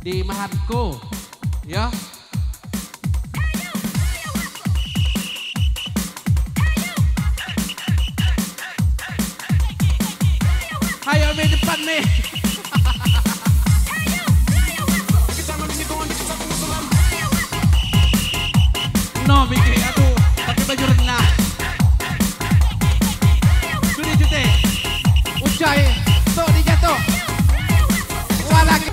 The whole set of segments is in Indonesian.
di Mahanku. Ya. Ayo Mi depan Mi. No Miki, aduh pakai baju renang. Sudi jute. Ucai, tuh dijatuh. Walaki.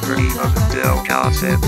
Free of Del Concept.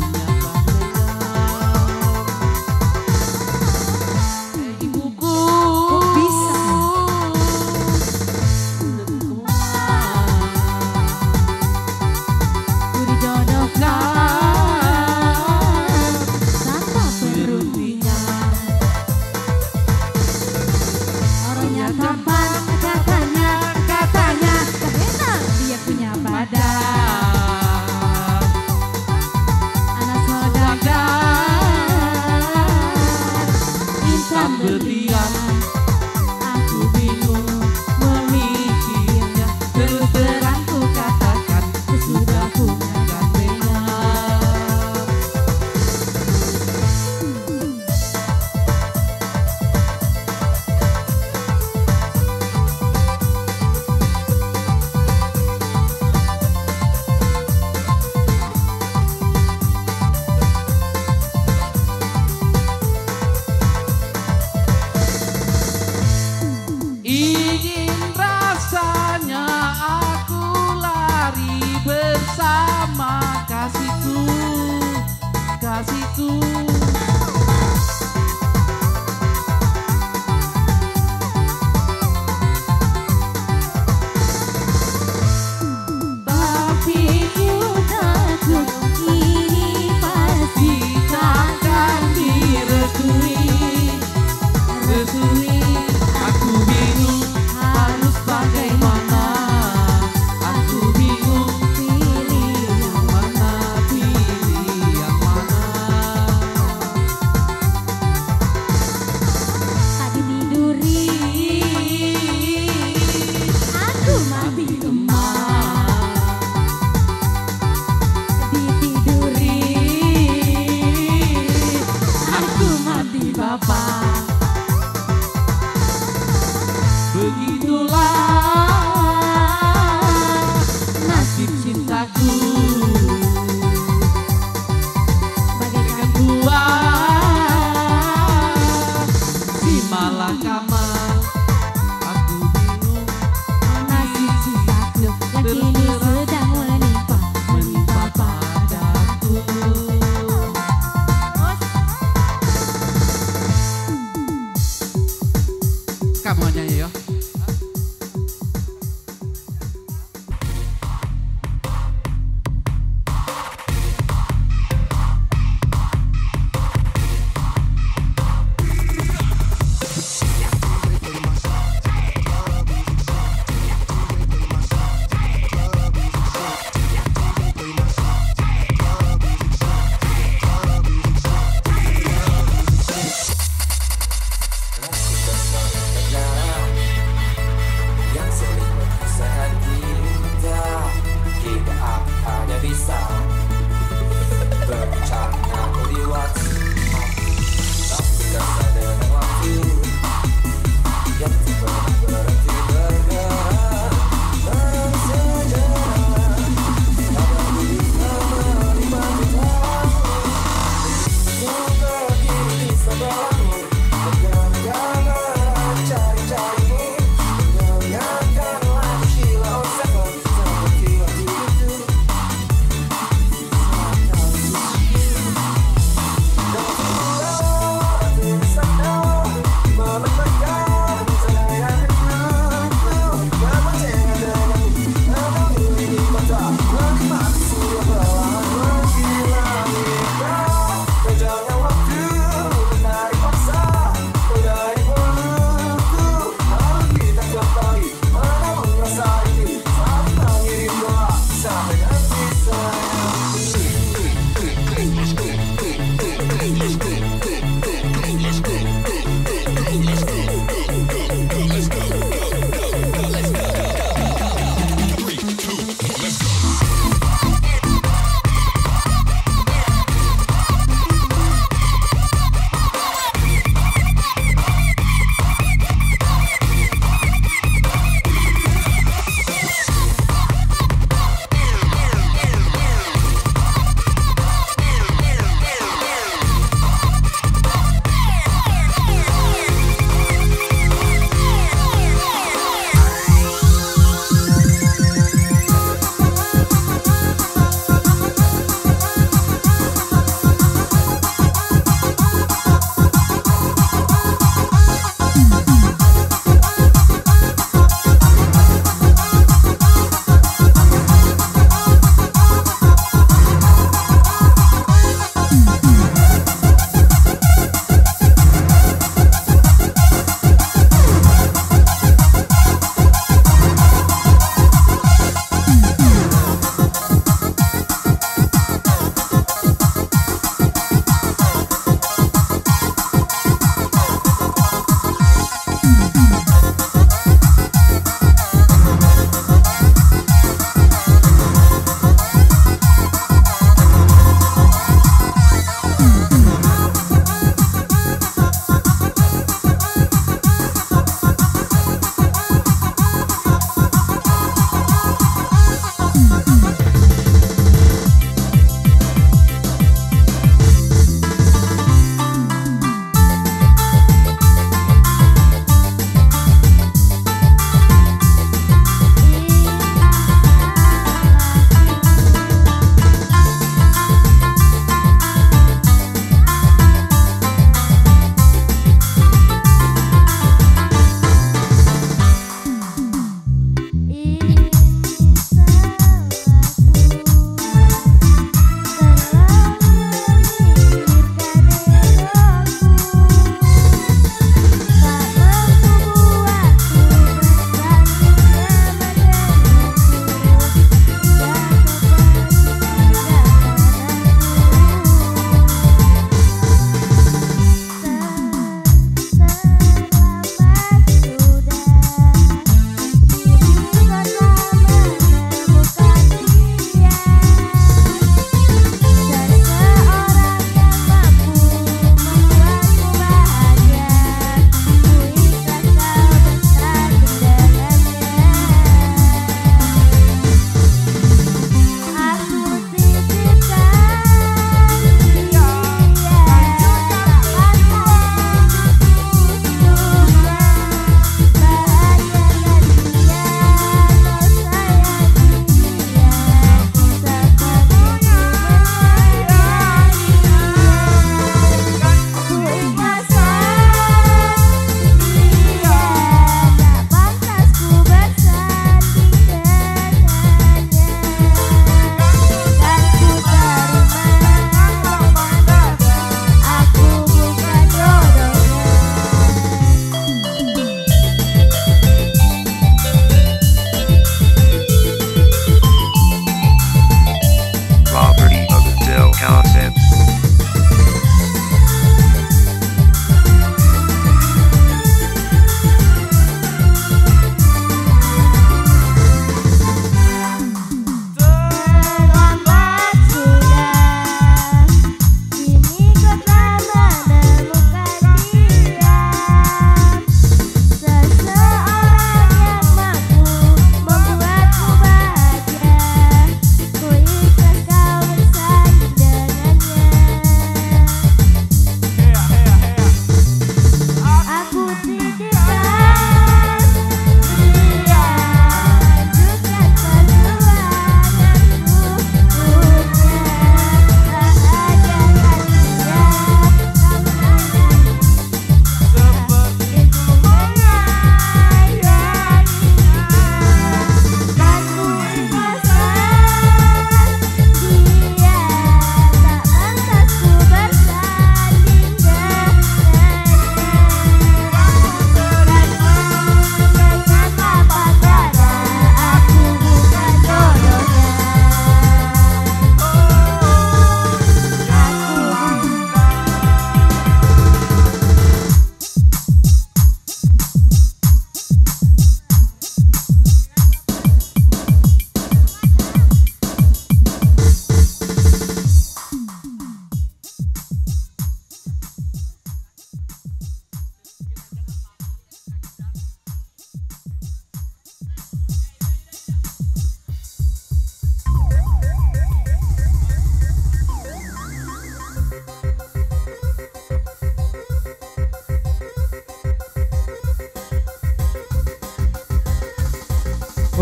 Kamu nyanyi ya.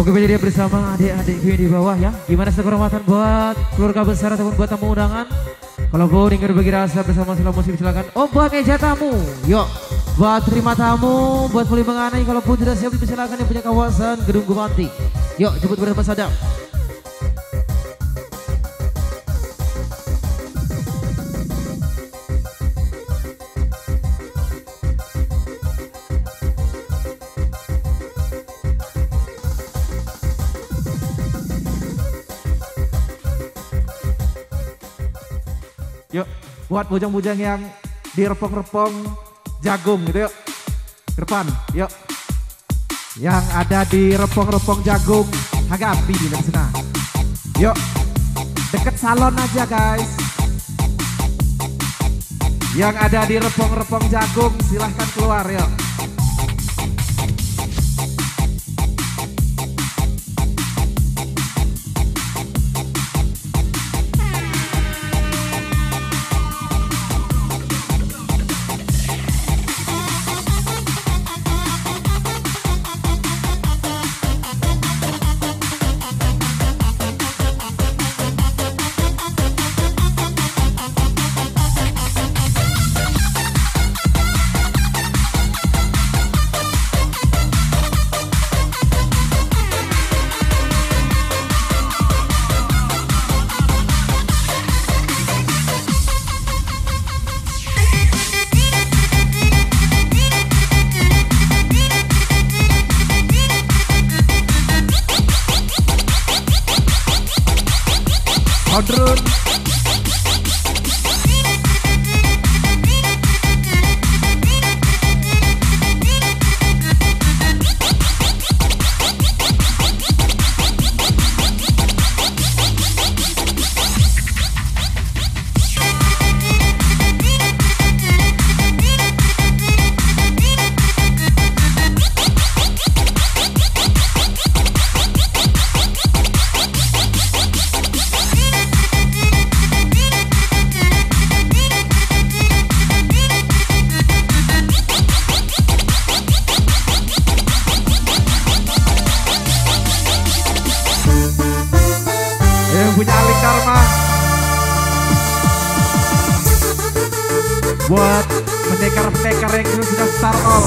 Oke, dia bersama adik-adikku yang di bawah ya. Gimana kehormatan buat keluarga besar ataupun buat tamu undangan? Kalau mau ingin berbagi rasa bersama Sela Musik silakan. Oh, buat meja tamu. Yuk, buat terima tamu, buat beli mengenai. Kalaupun tidak siap silakan yang punya kawasan Gedung Gumanti. Yuk, jemput bersama Sadam. Yuk, buat bujang-bujang yang direpong-repong jagung gitu yuk. Ke depan, yuk. Yang ada di repong-repong jagung, hagapi di sana. Yuk, deket salon aja guys. Yang ada di repong-repong jagung, silahkan keluar yuk. Kodrun. Punya Alik Karma buat pendekar-pendekar yang sudah start all.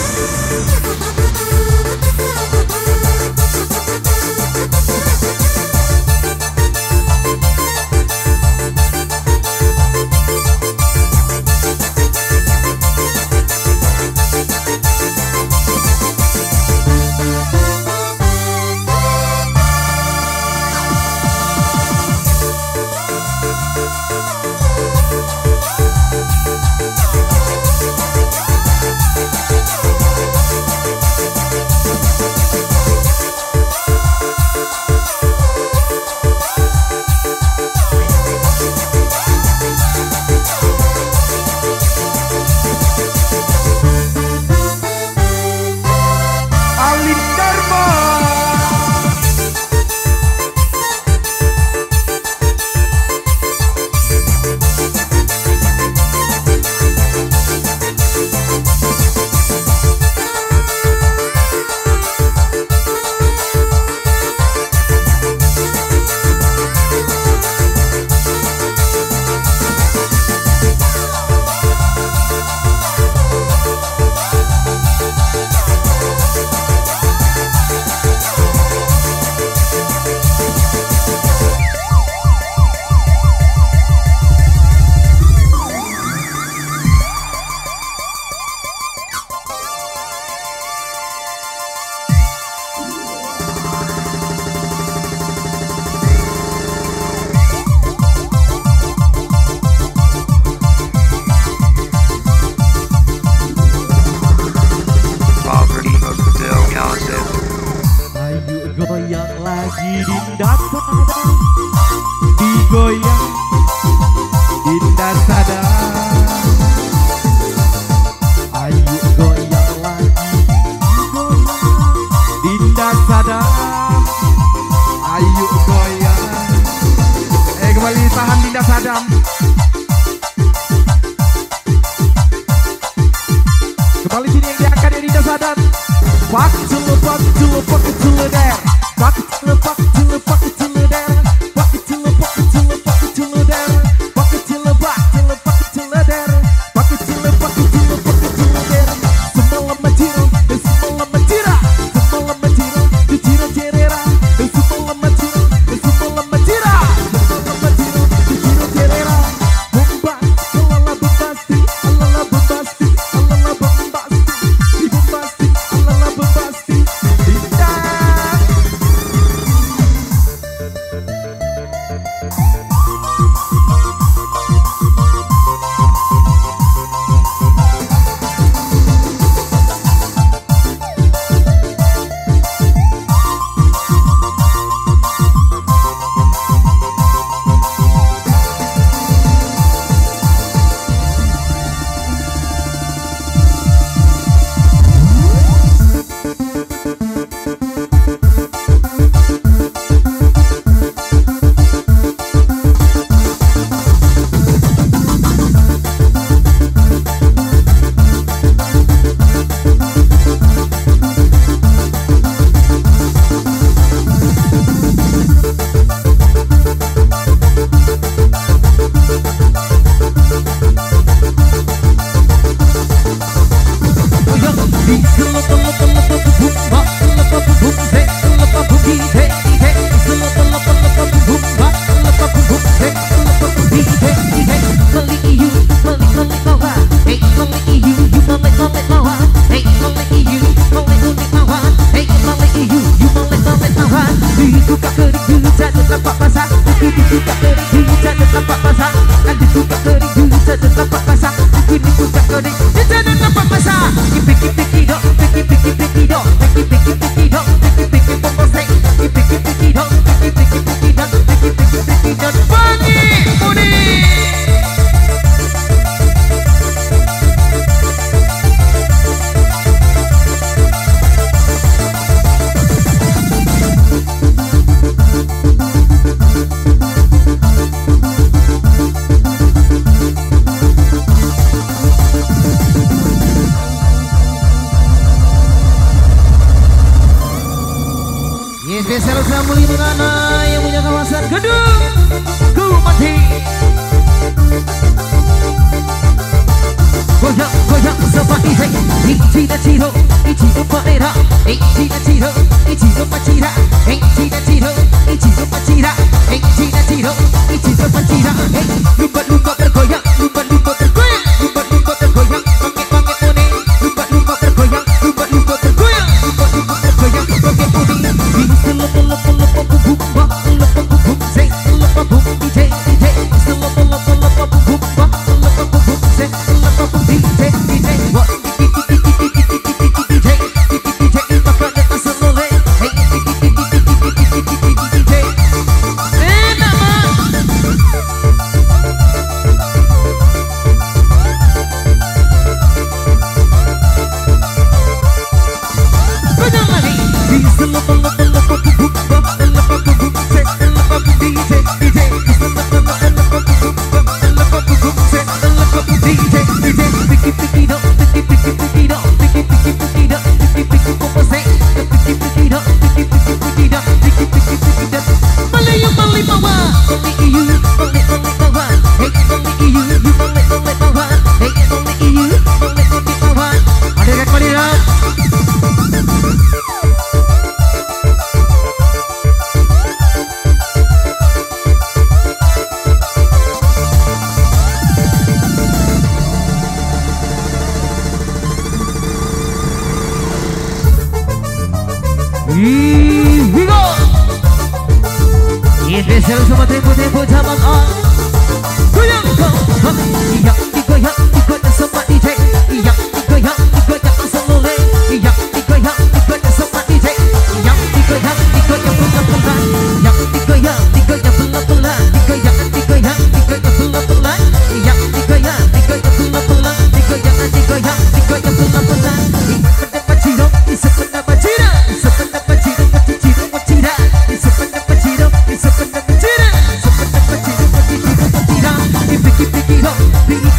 Goyang lagi Dinda sadar, digoyang Dinda sadar. Ayo goyang lagi, digoyang Dinda sadar. Ayo goyang. Kembali tahan Dinda Sadam. Kembali sini yang diangkat ya Dinda Sadam. Pak culu there. Spesial Samuli Menana yang punya kawasan gedung Kumati. Goyang goyang seperti hey, ichi da chiro, ichi no panera, ichi da chiro, ichi no pachira, ichi da chiro, ichi no pachira, ichi da chiro, ichi no pachira. Hey, lumba lumba bergoyang, lumba lumba bergoyang, lumba lumba bergoyang, pange pange one, lumba lumba bergoyang, lumba lumba bergoyang, lumba lumba bergoyang, pange one. Lepa lepa lepa bum ba, lepa bum say, lepa bum DJ DJ, lepa lepa lepa bum ba, lepa bum say, lepa bum DJ DJ. What DJ DJ bakal asal oleh, hey DJ. Nama. Banyak lagi. Lepa lepa lepa bum ba, lepa bum say, lepa bum DJ DJ, lepa lepa bum ba, lepa bum say, lepa bum DJ DJ. Piki piki do, piki piki piki do, piki piki piki do, piki piki popo say, piki piki do, piki piki piki do, piki piki piki do. Malayu Mali Mawa, Mali iyu, Mali Mali Mawa, hey Mali iyu, you Mali Mali Mawa, hey Mali iyu, Mali Mali Mawa. Ada rek Mali rek. Here we go. Spesial sama tempo-tempo zaman on. Goyang go, iya digoyang digoyang sama DJ, iya digoyang digoyang asal oleh, iya digoyang digoyang sama DJ, iya digoyang digoyang pelan-pelan, iya digoyang digoyang pelan-pelan, digoyang digoyang digoyang pelan-pelan, iya digoyang digoyang pelan-pelan, digoyang digoyang digoyang pelan-pelan. Pada paciro, isa pada pacira, isa pada paciro, paciro pacira, isa pada paciro, isa pada pacira, isa pada paciro, paciro pacira. Piki piki do, piki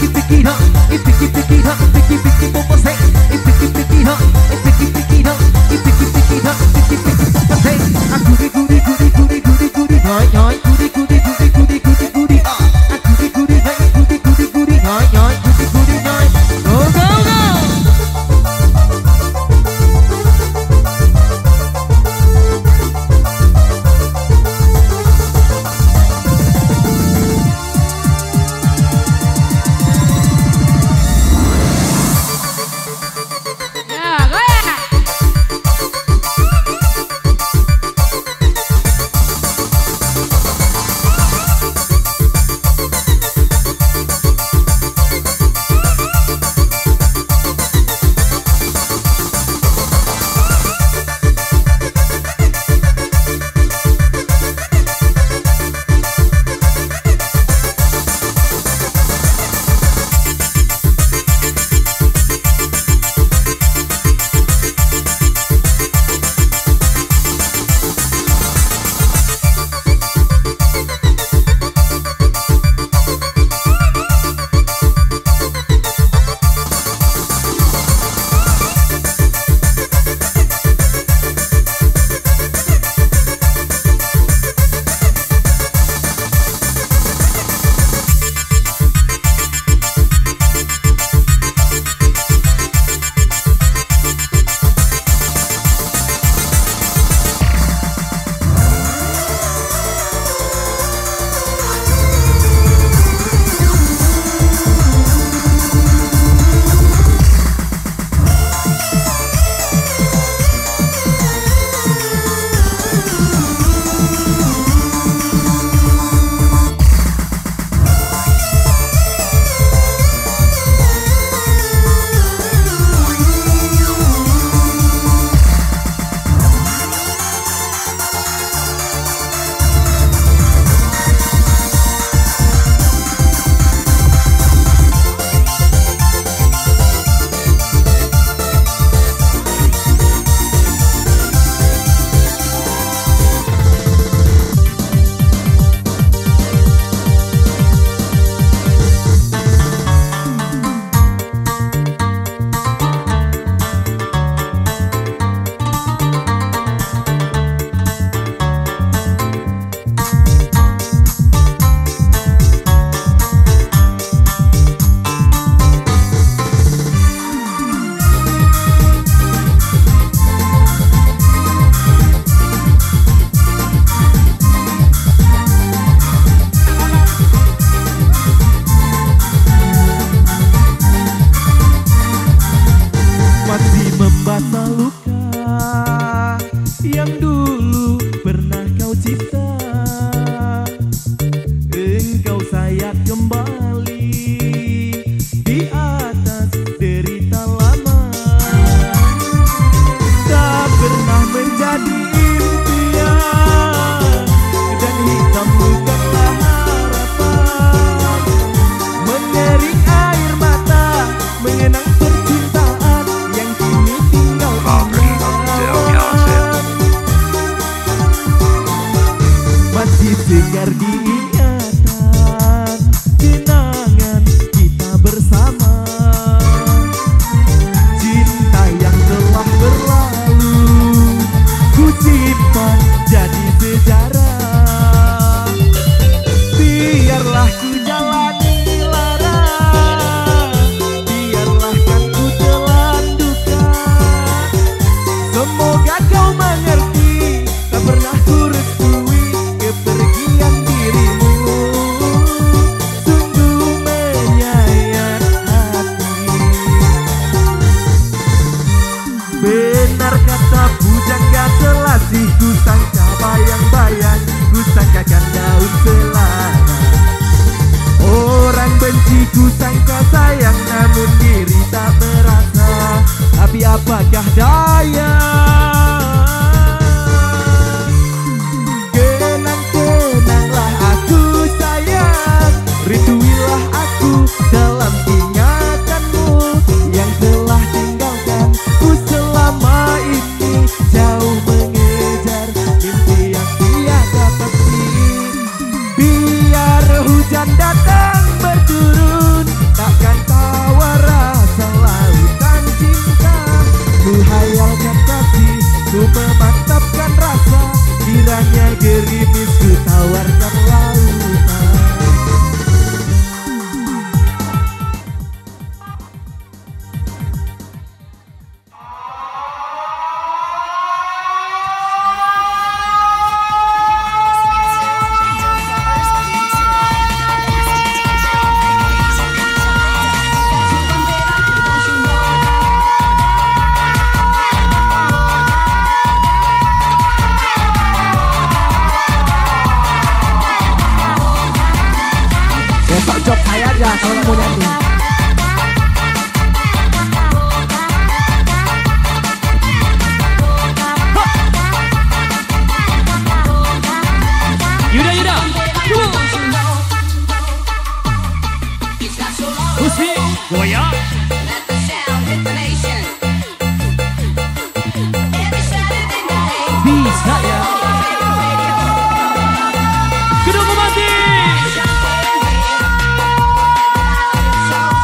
apakah daya. Kenang-kenanglah aku sayang, rinduilah aku dalam ingatanmu yang telah tinggalkan ku selama ini, jauh mengejar mimpi yang tiada pasti. Biar hujan datang berturun, takkan tawa rasa lautan cinta. Ku hayalkan kasih, ku memantapkan rasa, kiranya gerimis ku tawarkan lautan. Besok job saya aja kalau nggak mau nyanyi. Yuda, Yuda. Husni, goya. Bisa ya. Kedua mati.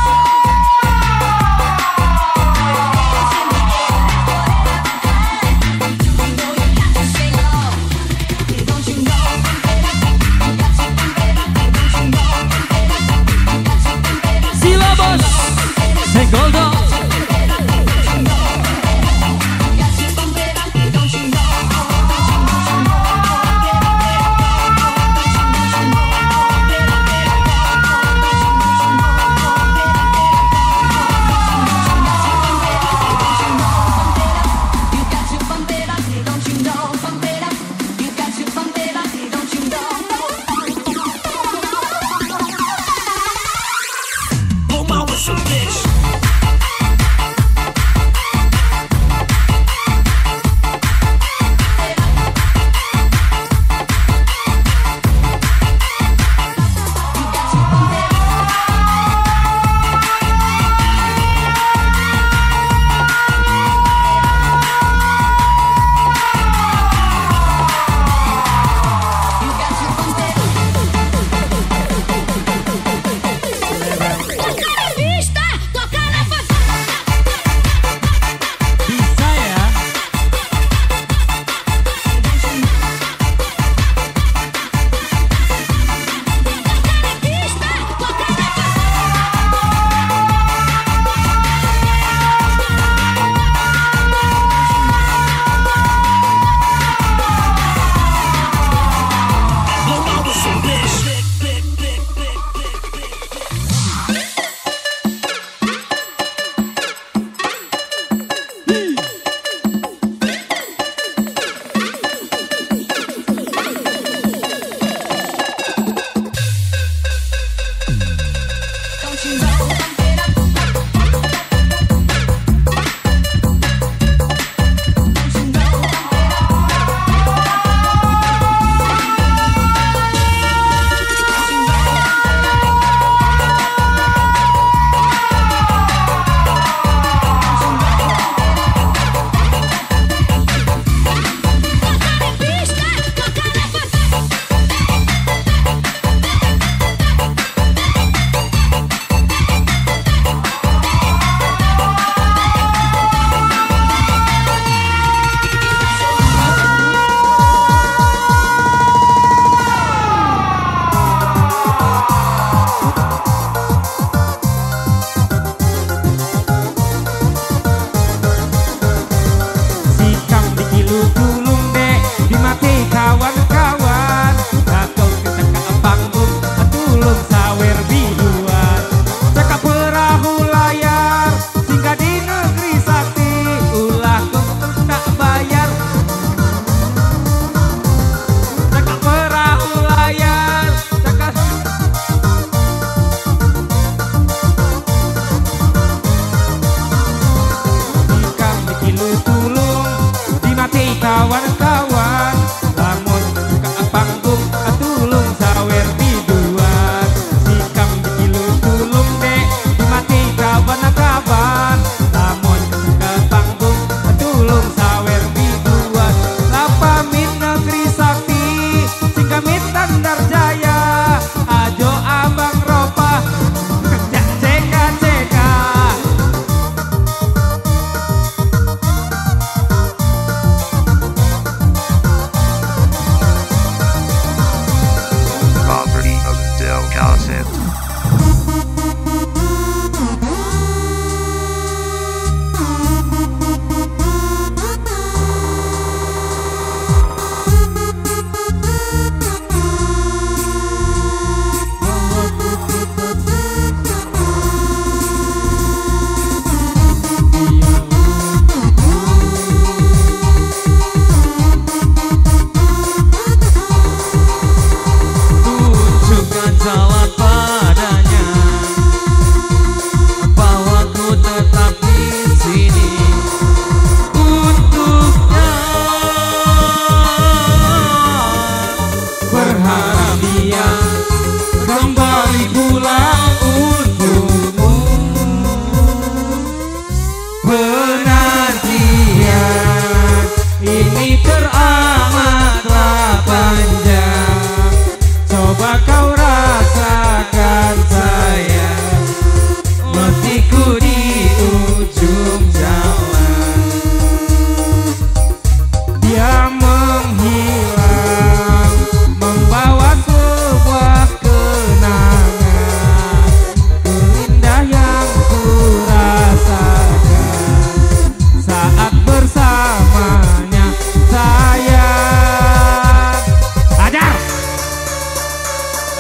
Coba kau rasakan sayang, matiku di ujung jalan. Dia menghilang, membawa sebuah kenangan indah yang kurasakan saat bersamanya sayang. Ajar!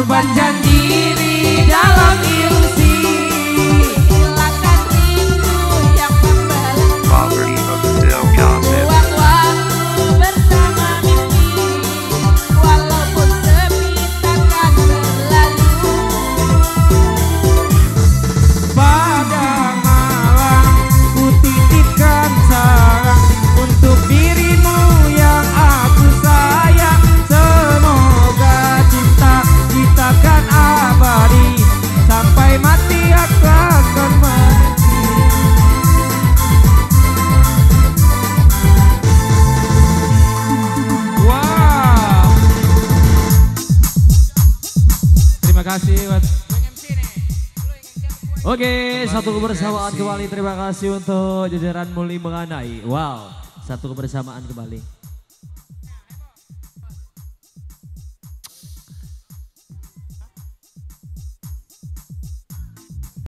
Berkorbankan diri dalam ilusi, hilangkan rindu yang membelenggu. Poverty of Still Gossip. Buang waktu bersama mimpi, walaupun sepi takkan berlalu. Pada malam ku titipkan salam untuk dirimu yang aku sayang. Semoga cinta kita kan abadi, sampai mati akan menanti. Wow. Terima kasih buat Oke, satu kebersamaan kembali. Terima kasih untuk jajaran Muli Menganai. Wow, satu kebersamaan kembali.